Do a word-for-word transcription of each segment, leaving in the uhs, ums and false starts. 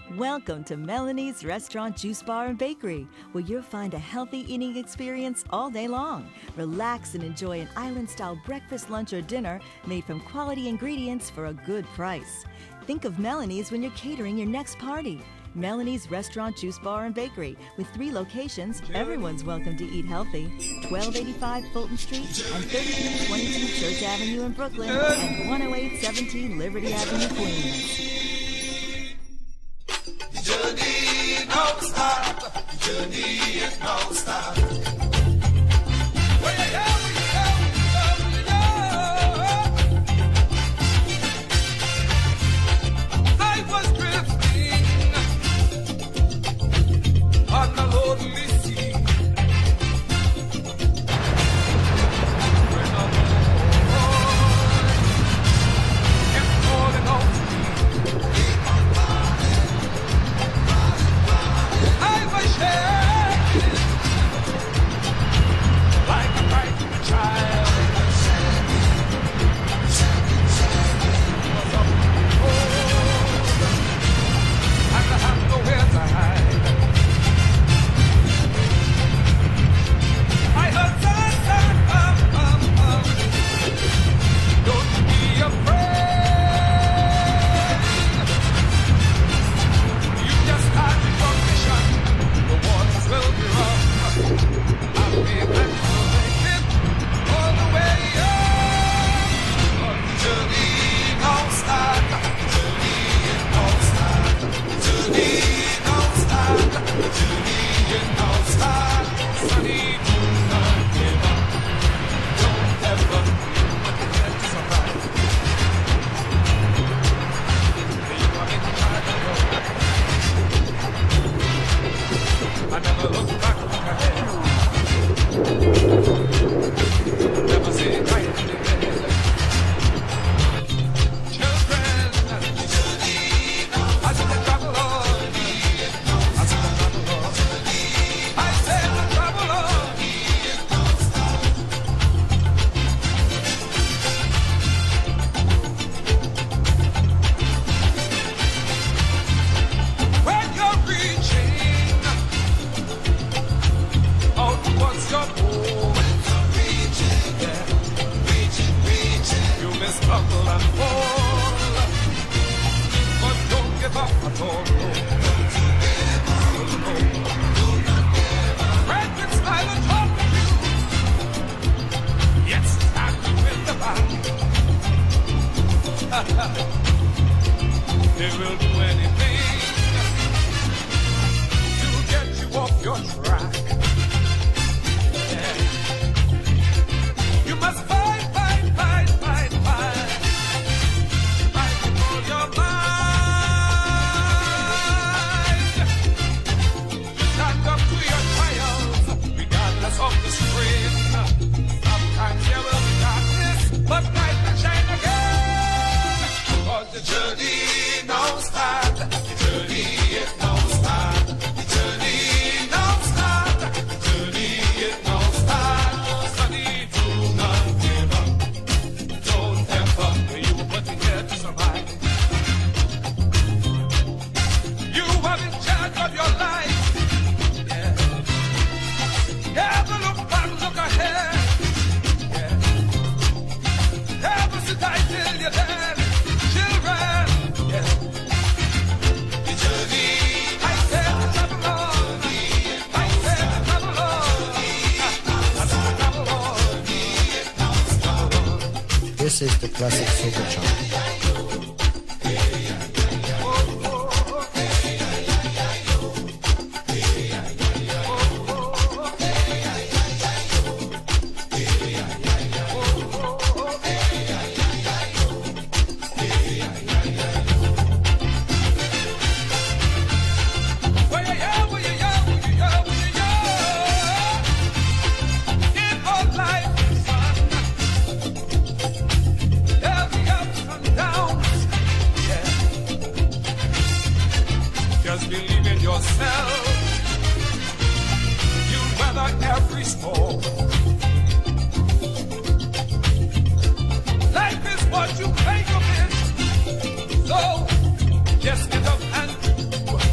Welcome to Melanie's Restaurant, Juice Bar, and Bakery, where you'll find a healthy eating experience all day long. Relax and enjoy an island-style breakfast, lunch, or dinner made from quality ingredients for a good price. Think of Melanie's when you're catering your next party. Melanie's Restaurant, Juice Bar, and Bakery. With three locations, everyone's welcome to eat healthy. twelve eighty-five Fulton Street and thirteen twenty-two Church Avenue in Brooklyn and one oh eight seventeen Liberty Avenue, Queens. Journey no stop, journey is no stop. Where you go, where you go, where you go. I was drifting on the lonely sea. When a boy kept calling out to me. I was shaking like a frightened child. Was up cold, and I had nowhere to hide. I heard someone um, um, um, don't be afraid. You just had to will be rough. I'll be back to make it all the way up. On the journey don't stop. Journey don't stop. Journey don't stop. Journey don't stop. Sunny, do not give up. Don't ever let survive. You are in charge of your life. I never look back ahead. Never say right ahead. Children, I said the travel on. I said the travel on. I said the travel on. When you're reaching out towards your goal, reaching, yeah. reaching, reaching. You may stumble and fall, but don't give up at all. No. Don't no. Do not give up. Friend can smile and talk to you, yet stab you in the back. They will do anything to get you off your track. You must fight, fight, fight, fight, fight. Fight with all your might. Stand up to your trials, regardless of the strain. Sometimes there will be darkness, but light will shine again. Cause the journey don't stop. The journey is don't stop. The journey don't stop. The journey is don't stop. Sunny, do not give up. Don't ever, you were put here to survive. You are in charge of your life. Yeah. Never look back, look ahead. Yeah. Never sit tight till you're dead. Children, yeah. The journey, I said the travel on. I said the travel on. I said the travel on. This is the classic Soca chant. Just believe in yourself. You'll weather every storm. Life is what you make of it. So just get up and do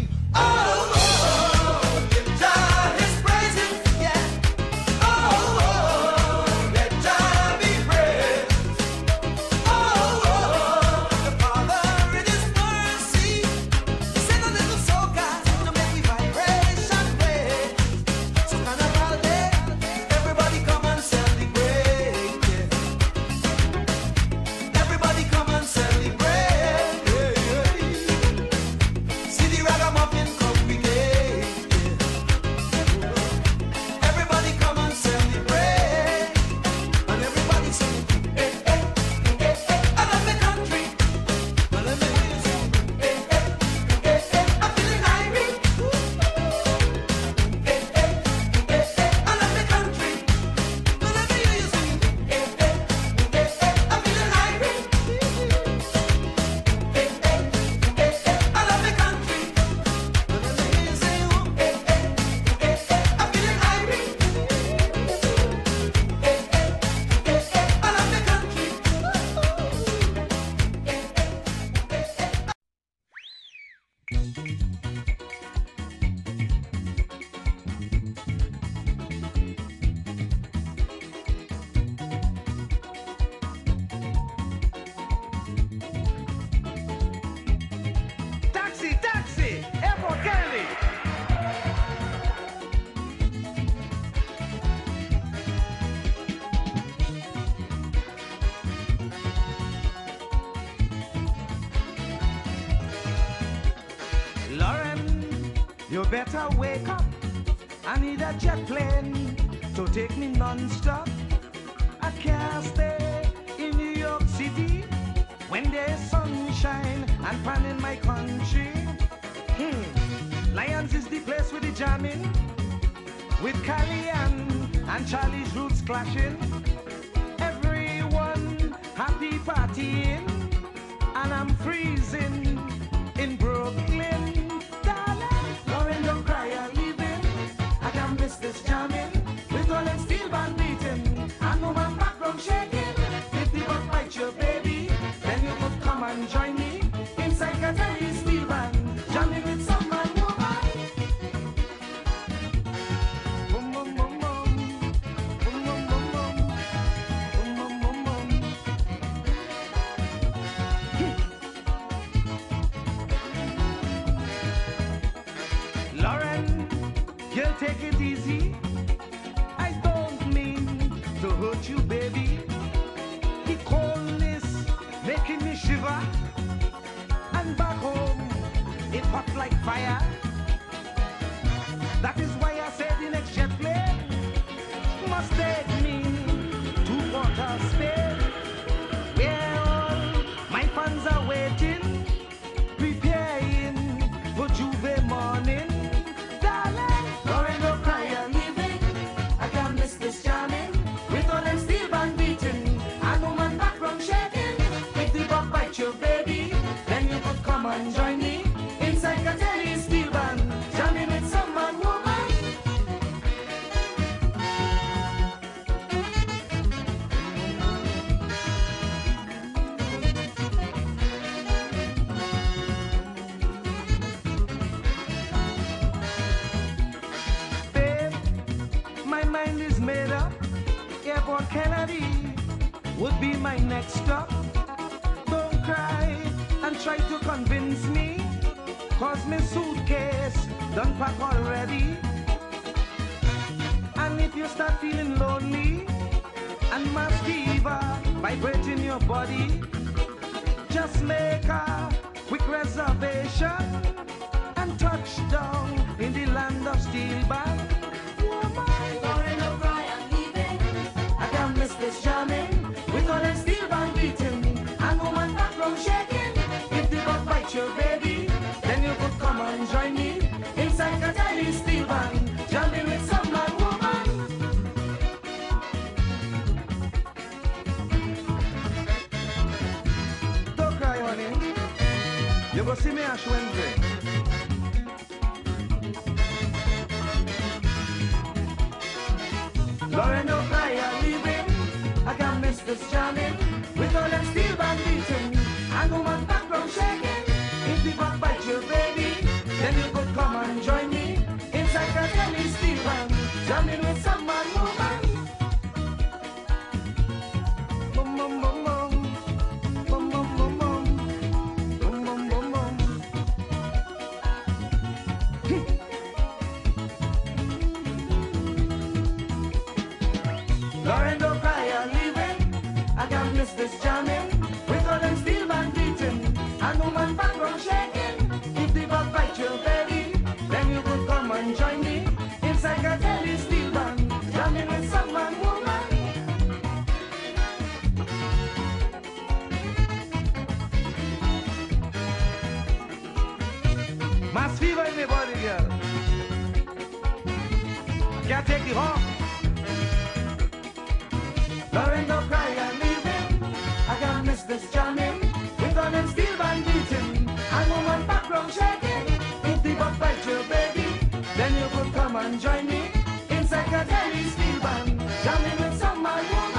You better wake up. I need a jet plane to take me non-stop. I can't stay in New York City when there's sunshine and pan in my country. Hmm. Lions is the place with the jamming, with Calieapso and Charlie's roots clashing. Everyone happy partying, and I'm freezing in Brooklyn. Darling, Lauren, don't cry, I'm leaving. I can't miss this jamming with all them steel band beating. I know my background shaking. If the butt bite your baby, then you could come and join me inside Katari's steel band, jamming with some man woman. Boom, boom, boom, boom. Boom, boom, boom, boom. Boom, boom, boom, boom. Lauren, you'll take it easy. I don't mean to hurt you, baby. The coldness making me shiver, and back home it hot like fire. That is why I said the next jet plane must take me to Port of Spain, where all my fans are waiting, preparing for Juve morning. Darling, Lauren, don't cry, I'm leaving. I can't miss this jamming with all them steel band beating. I know my background shaking. If the buck bite your baby, then you could come and join me inside Katari's steel band, jamming with some man woman. Babe, my mind is made up. Airport Kennedy would be my next stop. Don't cry and try to convince me, cause my suitcase done pack already. And if you start feeling lonely and mass fever vibrating your body, just make a quick reservation and touch down in the land of steel band. Lauren, don't cry, I'm leaving. I can't miss this jamming with all that steel band beating. I know my background shaking. If the buck bite your baby, then you could come and join me inside Katari's steel band, jamming with some man woman. Don't cry, honey. You go see me Ash Wednesday. Lauren, don't cry, I'm leaving. I can't miss this jamming with all that steel band beating. I know my background shaking. If the buck bite your baby, then you could this jamming, with all them steel band beating, and woman background shaking. If the bug bite your belly, then you could come and join me inside a Kelly steel band, jamming with some man woman. Mass fever in the body, girl. Can't take it off. Lauren, don't cry, I'm leaving. I can't miss this jamming, with all them steel band beating, and woman background shaking. If the bug bite your baby, then you could come and join me inside a Kelly steel band, jamming with some man woman.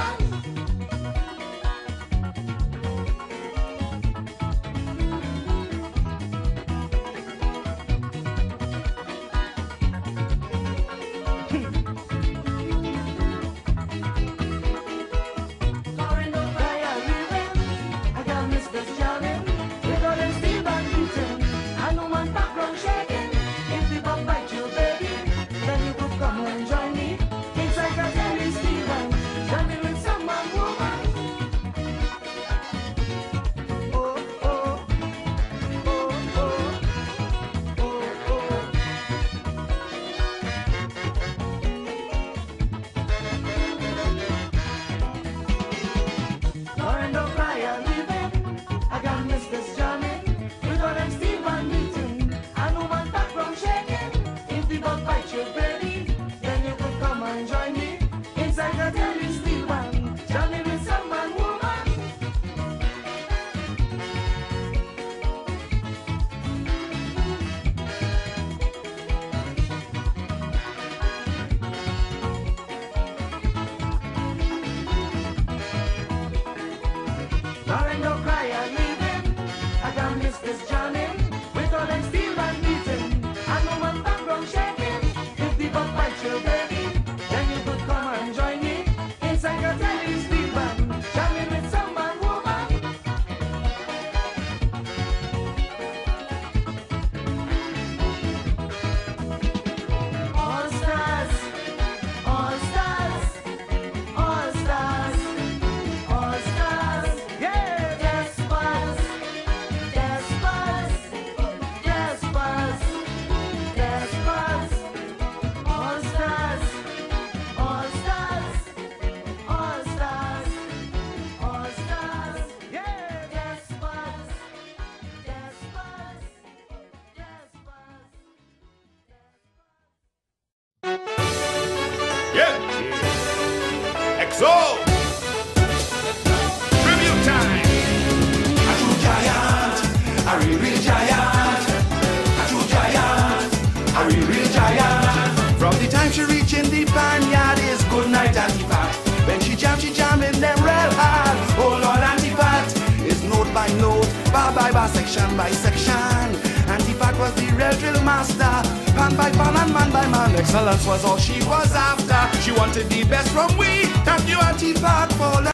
Section by section, Antipat was the real drill master. Pan by pan and man by man, excellence was all she was after. She wanted the best from we. Thank you, Antipat, for